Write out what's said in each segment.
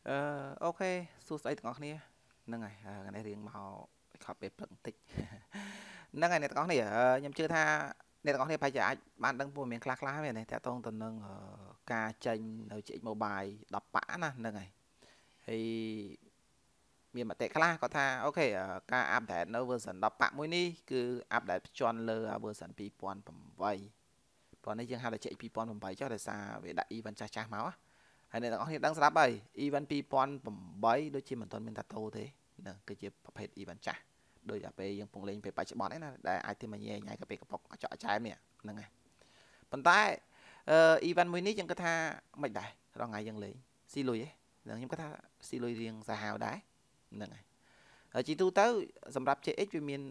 ok xua sấyទាំងអស់គ្នាហ្នឹងហើយថ្ងៃនេះរៀងមកខប់ពេលព្រឹកបន្តិចហ្នឹងហើយអ្នកទាំងអស់គ្នាខ្ញុំជឿថាអ្នកទាំងអស់គ្នាប្រហែលជាអាចបានដឹងព័ត៌មានខ្លះៗមែនទេតាក់ទងទៅនឹងការចេញនៅ GX Mobile 10ប៉ាណាហ្នឹងហើយហើយមានមតិខ្លះគាត់ថាអូខេការអាប់ដេតនៅ version 10ប៉ាមួយនេះគឺអាប់ដេតភ្ជាន់លើ version 2008ព្រោះនេះយើងហៅថា GX 2008ចុះដោយសារវាដាក់ event ចាស់ៗមក ហើយអ្នកទាំងអស់គ្នាដឹងស្រាប់ហើយ event 2008ដូចជាមិនទាន់មានតាតូទេហ្នឹងគឺជាប្រភេទ event ចាស់ដូចតែពេលយើងពងលេងពេលបច្ចុប្បន្នឯណាដែលអាចទៅញ៉ៃញ៉ៃកាពេលកប៉ុកអចអចែមនេះហ្នឹងហើយប៉ុន្តែevent មួយនេះយើងគិតថាមិនដែររងថ្ងៃយើងលេងស៊ីលុយឯងខ្ញុំគិតថាស៊ីលុយរៀងសាហាវដែរហ្នឹងហើយជីទូទៅសម្រាប់ JX វាមាន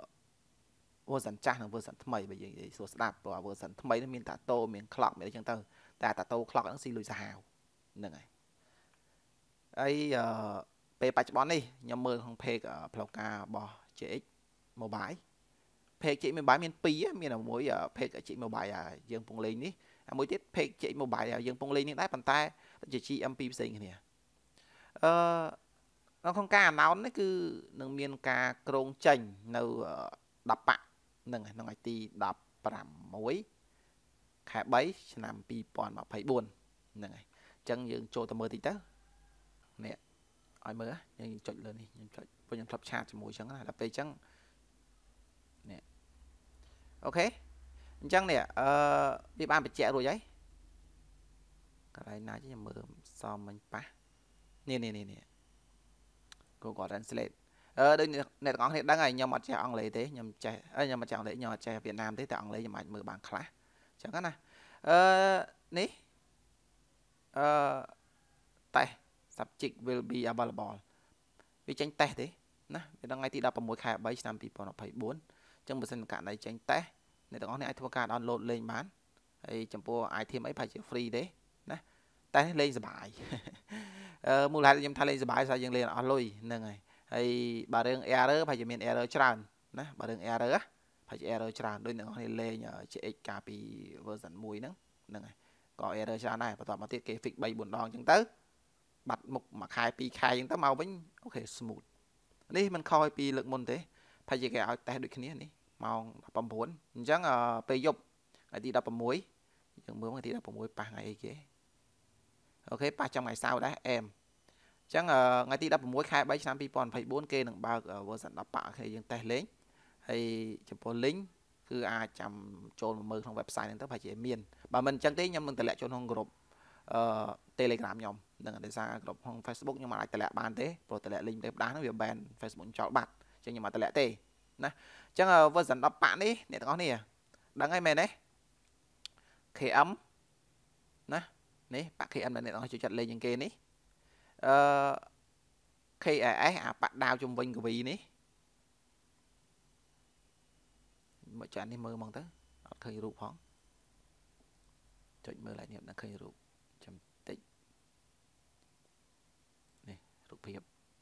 version ចាស់និង version ថ្មីបើយើងនិយាយសួរស្ដាប់ព្រោះ version ថ្មីនោះមានតាតូមាន clock មានអីចឹងទៅតែតាតូ clock ហ្នឹងស៊ីលុយសាហាវហ្នឹងហើយហើយពេលបច្ចុប្បន្ននេះខ្ញុំមើលក្នុង page ផ្លូវការរបស់ JX Mobile page JX Mobile មាន2មានមួយ page JX Mobile យើងពងលេងនេះមួយទៀត page JX Mobile យើងពងលេងនេះដែរប៉ុន្តែជា GM2 ផ្សេងគ្នាអឺនៅក្នុងការ announce នេះគឺនឹងមានការក្រងចេញនៅ10ប៉ាក់ហ្នឹងក្នុងថ្ងៃទី16ខែ3ឆ្នាំ2024ហ្នឹងហើយអញ្ចឹងយើងចូលទៅមើលតិចទៅនេះឲ្យមើលយើងចុចលើនេះខ្ញុំចុចព្រោះខ្ញុំធ្លាប់ឆាតជាមួយអញ្ចឹងណាដល់ពេលអញ្ចឹងនេះអូខេអញ្ចឹងនេះវាបានបញ្ជាក់រួចហើយកន្លែងណាខ្ញុំមើលសមមិញប៉ះនេះGoogle Translateដូចអ្នកទាំងអស់គ្នាដឹងហើយខ្ញុំអត់ចេះអង់គ្លេសទេខ្ញុំចេះខ្ញុំអត់ចេះអង់គ្លេសខ្ញុំអត់ចេះវៀតណាមទេតែអង់គ្លេសខ្ញុំអាចមើលបានខ្លះអញ្ចឹងណានេះអឺ test subject will be available វាចេញ test ទេណាវាដល់ថ្ងៃទី16ខែ3ឆ្នាំ2024អញ្ចឹងបើសិនករណីចេញ test អ្នកទាំងអស់គ្នាអាចធ្វើការ download លេងបានហើយចំពោះ item អីប្រហែលជា free ទេណាតែលេងសប្បាយមូលហេតុខ្ញុំថាលេងសប្បាយស្អីយើងលេងអស់លុយហ្នឹងហើយបើរឿង error ប្រហែលជាមាន error ច្រើនណាបើរឿង error ប្រហែលជា error ច្រើនដូចអ្នកទាំងអស់គ្នាលេង GX កាលពី version 1ហ្នឹងហើយក៏ error ច្រើនដែរបន្ទាប់មកទៀតគេ fix 3 4ដងអញ្ចឹងទៅបាត់មុខមួយខែ2ខែអញ្ចឹងទៅមកវិញអូខេ smooth នេះមិនខុសពីលើកមុនទេប្រហែលជាគេឲ្យតេស្តដូចគ្នានេះម៉ោង19អញ្ចឹងពេលយប់ថ្ងៃទី16យើងមើលថ្ងៃទី16ប៉ះថ្ងៃអីគេអូខេប៉ះចំថ្ងៃសៅរ៍ដែរអែមអញ្ចឹងថ្ងៃទី16ខែ3ឆ្នាំ2024គេនឹងបើក version 10ប៉ាក់ឲ្យយើងតេស្តលេងហើយចំពោះ link គឺអាចចាំចូលមកមើលក្នុង website ហ្នឹងទៅប្រហែលជាមានបើមិនអញ្ចឹងទេខ្ញុំនឹងតម្លាក់ចូលក្នុង group Telegram ខ្ញុំនឹងដោយសារក្រុមក្នុង Facebook ខ្ញុំអាចតម្លាក់បានទេព្រោះតម្លាក់ link ទៅផ្ដាស់ហ្នឹងវា ban Facebook ចោលបាត់អញ្ចឹងខ្ញុំអាចតម្លាក់ទេណាអញ្ចឹង version 10ប៉ាក់នេះអ្នកទាំងអស់គ្នាដឹងហើយមែនទេ KM ណានេះប៉ាក់ KM ដែលអ្នកទាំងអស់ចូលចិត្តលេងជាងគេនេះKAS អាប៉ាក់ដាវជុំវិញកវីនេះមកចាននេះមើលហ្មងទៅអត់ឃើញរូបផងចុចមើលឡើងនេះអត់ឃើញរូបចាំតិចនេះរូបភាព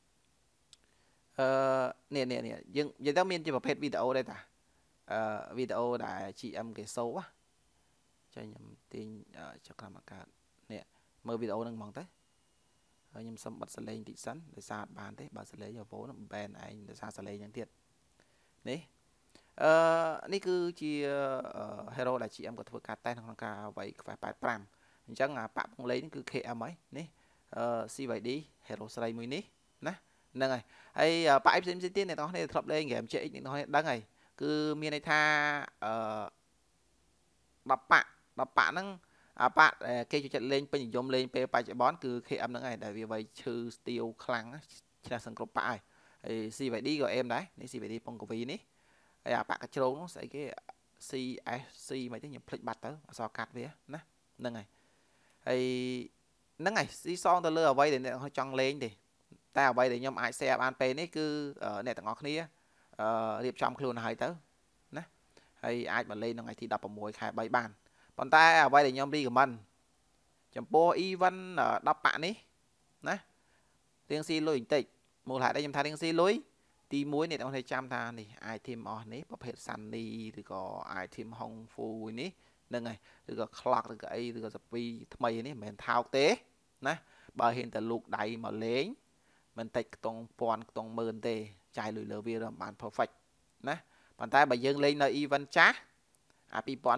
នេះយើងនិយាយទៅមានជាប្រភេទវីដេអូដែរតាវីដេអូដែល GM គេសូចាខ្ញុំទាញចុះកម្មការនេះមើលវីដេអូហ្នឹងហ្មងទៅហើយខ្ញុំសុំបិទសលេងតិចសិនដោយសារអត់បានទេបើសលេង Avo ហ្នឹង ban ឯងដោយសារសលេងហ្នឹងទៀតនេះនេះគឺជា hero ដែល GM ក៏ធ្វើការតេស្តក្នុងការវាយ Quest 85អញ្ចឹងប៉ាក់ពងលេងនេះគឺ KM ហើយនេះCYD hero ស្រីមួយនេះណាហ្នឹងហើយប៉ាក់ឯផ្សេងទៀតអ្នកនរគ្នាធ្លាប់លេង game GX អ្នកនរគ្នាដឹងហើយគឺមានន័យថា10ប៉ាក់ហ្នឹងប៉ាក់គេចូលចិត្តលេងពេញនិយមលេងពេលបច្ចុប្បន្នគឺ KM ហ្នឹងហើយដែលវាវាយឈឺ steel ខ្លាំងឈ្នះសង្គ្រប់ប៉ាក់ហើយCVD ក៏អេមដែរនេះ CVD ពងកវីនេះហើយប៉ាក់កជ្រោងនោះស្អីគេ CSC មិនទេខ្ញុំភ្លេចបាត់ទៅអសកាត់វាណាហ្នឹងហើយហ្នឹងហើយស៊ីសងទៅលើអ្វីដែលអ្នកចង់លេងទេតែអ្វីដែលខ្ញុំអាច share បានពេលនេះគឺអ្នកទាំងអស់គ្នារៀបចំខ្លួនឲ្យទៅណាហើយអាចមកលេងនៅថ្ងៃទី16ខែ3បានប៉ុន្តែអ្វីដែលខ្ញុំ recommend ចំពោះ event 10ប៉ាក់នេះណារៀងស៊ីលុយបន្តិចមូលហេតុអីខ្ញុំថារៀងស៊ីលុយទី1អ្នកទាំងអស់គ្នាចាំថានេះ item អស់នេះប្រភេទ Sunny ឬក៏ item Hong Fu នេះហ្នឹងហើយឬក៏ clock ឬក៏អីឬក៏ Sapi ថ្មីនេះមិនមែនថោកទេណាបើហ៊ានតែលោកដៃមកលេងមិនតិចខ្ទង់ពាន់ខ្ទង់ម៉ឺនទេចាយលុយលើវាបាន perfect ណាប៉ុន្តែបើយើងលេងនៅ event ចាស់អា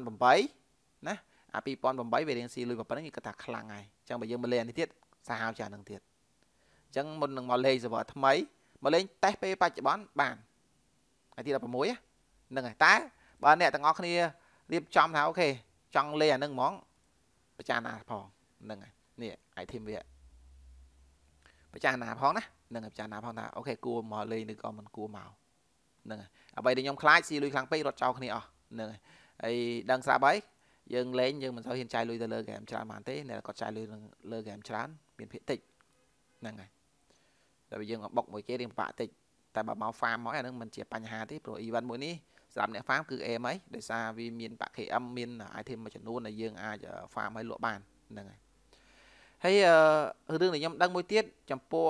2008 ណាអា 2008 វារៀងស៊ីលុយប៉ុណ្ណឹងគេគាត់ថាខ្លាំងហើយអញ្ចឹងបើយើងមកលេងនេះទៀតសាហាវចាស់នឹងទៀតអញ្ចឹងមុននឹងមកលេង server ថ្មីមកលេងតេស្តពេលបច្ចុប្បន្នបានថ្ងៃទី16ហ្នឹងហើយតែបើអ្នកទាំងអស់គ្នារៀបចំថាអូខេចង់លេងអាហ្នឹងហ្មងពិចារណាផងហ្នឹងហើយនេះ item វាពិចារណាផងណាហ្នឹងហើយពិចារណាផងថាអូខេគួរមកលេងឬក៏មិនគួរមកហ្នឹងហើយអ្វីដែលខ្ញុំខ្លាចស៊ីលុយខ្លាំងពេករត់ចោលគ្នាអស់ហ្នឹងហើយហើយដឹងស្រាប់ហើយយើងលេងយើងមិនសូវហ៊ានចាយលុយទៅលើហ្គេមច្រើនបានទេអ្នកគាត់ចាយលុយលើហ្គេមច្រើនមានភាគតិចហ្នឹងហើយតែបើយើងបុកមួយគេរៀងពិបាកតិចតែបើមក farm មកអាហ្នឹងមិនជាបញ្ហាទេព្រោះ event មួយនេះសម្រាប់អ្នក farm គឺ aim ហីដោយសារវាមានបាក់ KM មាន item មួយចំនួនដែលយើងអាច farm ឲ្យលក់បានហ្នឹងហើយហើយរឿងដែលខ្ញុំដឹងមួយទៀតចំពោះ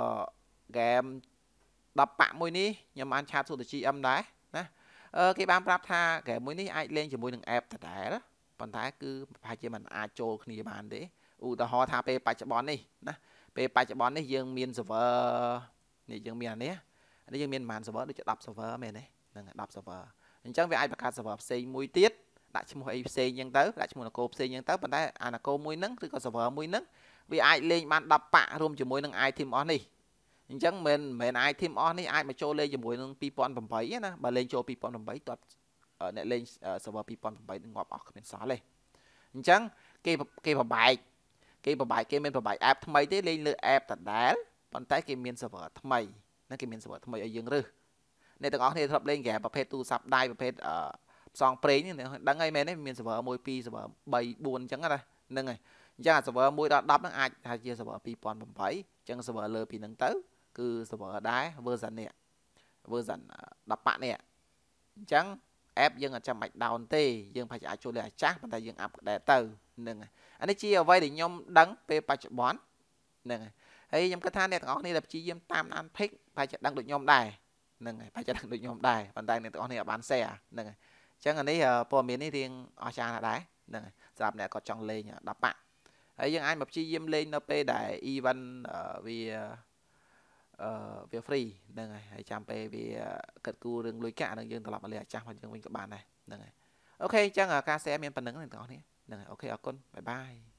game 10 ប៉ាក់មួយនេះខ្ញុំបានឆាតសួរទៅ GM ដែរណាគេបានប្រាប់ថា game មួយនេះអាចលេងជាមួយនឹង app ដដែលប៉ុន្តែគឺប្រហែលជាមិនអាចចូលគ្នាបានទេឧទាហរណ៍ថាពេលបច្ចុប្បន្ននេះណាពេលបច្ចុប្បន្ននេះយើងមាន server នេះយើងមានអានេះយើងមានប្រហែល server ដូចជា10 server មែនទេហ្នឹង10 server អញ្ចឹងវាអាចបង្កើត server ផ្សេងមួយទៀតដាក់ឈ្មោះអីផ្សេងអញ្ចឹងទៅដាក់ឈ្មោះនគរផ្សេងអញ្ចឹងទៅប៉ុន្តែអានគរមួយហ្នឹងឬក៏ server មួយហ្នឹងវាអាចលេងបាន10 ប៉ាក់រួមជាមួយនឹង item អស់នេះអញ្ចឹងមិនមែន item អស់នេះអាចមកចូលលេងជាមួយនឹង2008ណាបើលេងចូល2008តើអ្នកលេង server 2008ងាប់អស់គ្មានសល់ទេអញ្ចឹងគេប្របែកគេមានប្របែក app ថ្មីទេលេងលើ app ដដែលប៉ុន្តែគេមាន server ថ្មីណាគេមាន server ថ្មីឲ្យយើងរើសអ្នកទាំងអស់គ្នាធ្លាប់លេងហ្គេមប្រភេទទូរស័ព្ទដៃប្រភេទផ្សងព្រេងនេះដឹងហើយមែនទេមាន server 1 2 server 3 4អញ្ចឹងណាហ្នឹងហើយអញ្ចឹងអា server 1ដល់10ហ្នឹងអាចថាជា server 2008អញ្ចឹង server លើពីហ្នឹងទៅគឺ server ដែរ version នេះ version 10 ប៉ាក់នេះអញ្ចឹង app យើងអត់ចាំបាច់ down ទេយើងប្រហែលអាចចូលលេងអាចាស់ប៉ុន្តែយើង update ទៅហ្នឹងហើយអានេះជាអ្វីដែលខ្ញុំដឹងពេលបច្ចុប្បន្នហ្នឹងហើយខ្ញុំគិតថាអ្នកទាំងអស់គ្នាដែលព្យាយាមតាមដាន pick ប្រហែលជាដឹងដូចខ្ញុំដែរហ្នឹងហើយប្រហែលជាដឹងដូចខ្ញុំដែរប៉ុន្តែអ្នកទាំងអស់គ្នាអត់បាន share ហ្នឹងហើយអញ្ចឹងអានេះព័ត៌មាននេះរៀងអស្ចារ្យណាស់ដែរហ្នឹងហើយសម្រាប់អ្នកគាត់ចង់លេង10 ប៉ាក់ហើយយើងអាចមកព្យាយាមលេងនៅពេលដែល event វា free ហ្នឹងហើយចាំពេលវាគិតគូររឿងលុយកាក់ហ្នឹងយើងត្រឡប់មកលេងអាចាស់មកយើងវិញក៏បានដែរហ្នឹងហើយអូខេអញ្ចឹងការ share មានប៉ុណ្្នឹងអ្នកទាំងអស់គ្នាហ្នឹងហើយអូខេអរគុណបាយបាយ